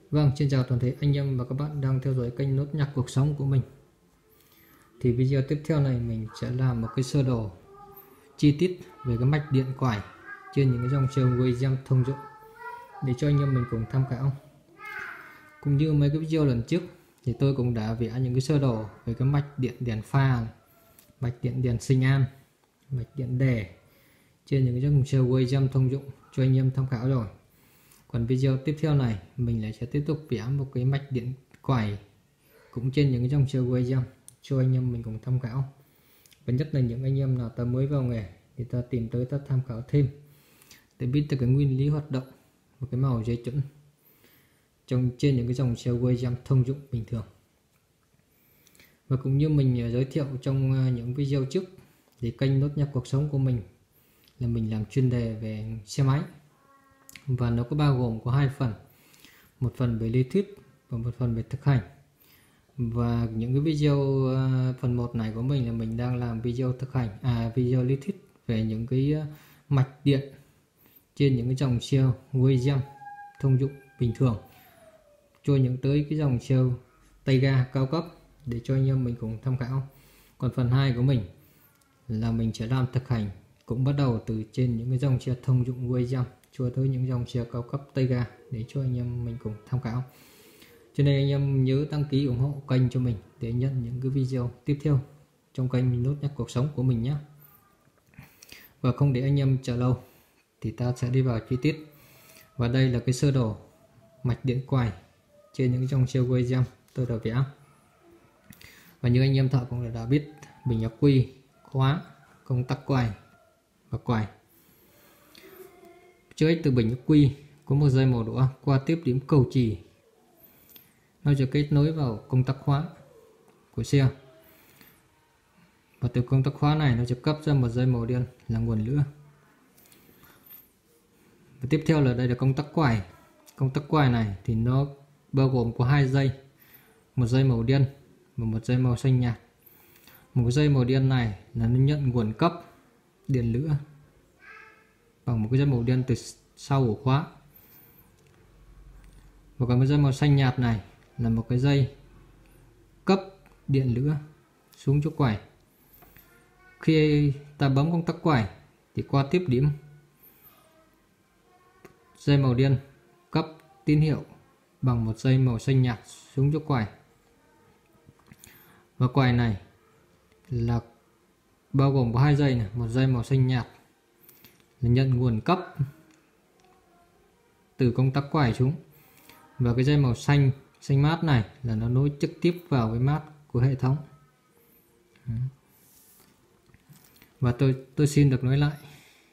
Vâng, xin chào toàn thể anh em và các bạn đang theo dõi kênh Nốt Nhạc Cuộc Sống của mình. Thì video tiếp theo này mình sẽ làm một cái sơ đồ chi tiết về cái mạch điện quải trên những cái dòng siêu Williams thông dụng để cho anh em mình cùng tham khảo. Cũng như mấy cái video lần trước thì tôi cũng đã vẽ những cái sơ đồ về cái mạch điện đèn pha, mạch điện đèn sinh an, mạch điện đề trên những cái dòng siêu Williams thông dụng cho anh em tham khảo rồi. Còn video tiếp theo này mình lại sẽ tiếp tục vẽ một cái mạch điện quải cũng trên những cái dòng siêu Williams cho anh em mình cùng tham khảo. Và nhất là những anh em nào ta mới vào nghề thì ta tìm tới ta tham khảo thêm để biết được cái nguyên lý hoạt động và cái màu dây chuẩn trên những cái dòng siêu Williams thông dụng bình thường. Và cũng như mình giới thiệu trong những video trước thì kênh Nốt Nhạc Cuộc Sống của mình là mình làm chuyên đề về xe máy, và nó có bao gồm có hai phần, một phần về lý thuyết và một phần về thực hành. Và những cái video phần 1 này của mình là mình đang làm video thực hành, video lý thuyết về những cái mạch điện trên những cái dòng siêu Williams thông dụng bình thường cho những tới cái dòng siêu tay ga cao cấp để cho anh em mình cùng tham khảo. Còn phần 2 của mình là mình sẽ làm thực hành, cũng bắt đầu từ trên những cái dòng xe thông dụng Williams cho tới những dòng xe cao cấp tay ga để cho anh em mình cùng tham khảo. Cho nên anh em nhớ đăng ký ủng hộ kênh cho mình để nhận những cái video tiếp theo trong kênh Nốt Nhạc Cuộc Sống của mình nhé. Và không để anh em chờ lâu thì ta sẽ đi vào chi tiết. Và đây là cái sơ đồ mạch điện quải trên những dòng siêu Williams tôi đã vẽ. Và như anh em thợ cũng đã biết, bình ắc quy, khóa, công tắc quải và quải. Trước hết từ bình ắc quy có một dây màu đỏ qua tiếp điểm cầu chì, nó sẽ kết nối vào công tắc khóa của xe, và từ công tắc khóa này nó sẽ cấp ra một dây màu đen là nguồn lửa. Và tiếp theo là đây là công tắc quải. Công tắc quải này thì nó bao gồm có hai dây, một dây màu đen và một dây màu xanh nhạt. Một cái dây màu đen này là nó nhận nguồn cấp điện lửa bằng một cái dây màu đen từ sau của khóa, và còn cái dây màu xanh nhạt này là một cái dây cấp điện lửa xuống chỗ quải. Khi ta bấm công tắc quải thì qua tiếp điểm dây màu đen cấp tín hiệu bằng một dây màu xanh nhạt xuống chỗ quải. Và quải này là bao gồm có hai dây này, một dây màu xanh nhạt là nhận nguồn cấp từ công tắc quải xuống, và cái dây màu xanh mát này là nó nối trực tiếp vào cái mát của hệ thống. Và tôi xin được nói lại,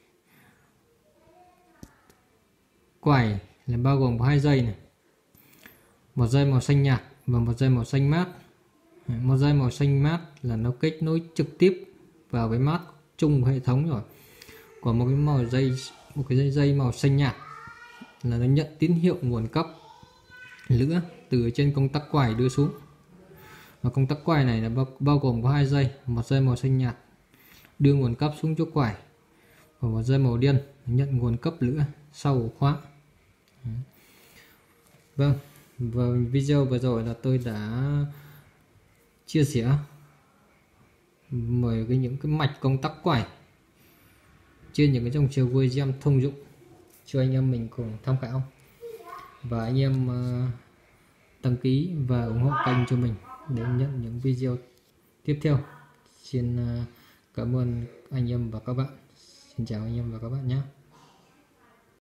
quải là bao gồm có hai dây này, một dây màu xanh nhạt và một dây màu xanh mát. Một dây màu xanh mát là nó kết nối trực tiếp vào cái mát chung của hệ thống rồi, còn một cái dây màu xanh nhạt là nó nhận tín hiệu nguồn cấp lửa từ trên công tắc quải đưa xuống. Và công tắc quải này là bao gồm có hai dây, một dây màu xanh nhạt đưa nguồn cấp xuống chỗ quải, và một dây màu đen nhận nguồn cấp lửa sau ổ khóa. Vâng, và video vừa rồi là tôi đã chia sẻ những cái mạch công tắc quải trên những cái dòng siêu Williams thông dụng cho anh em mình cùng tham khảo. Và anh em đăng ký và ủng hộ kênh cho mình để nhận những video tiếp theo. Xin cảm ơn anh em và các bạn. Xin chào anh em và các bạn nhé.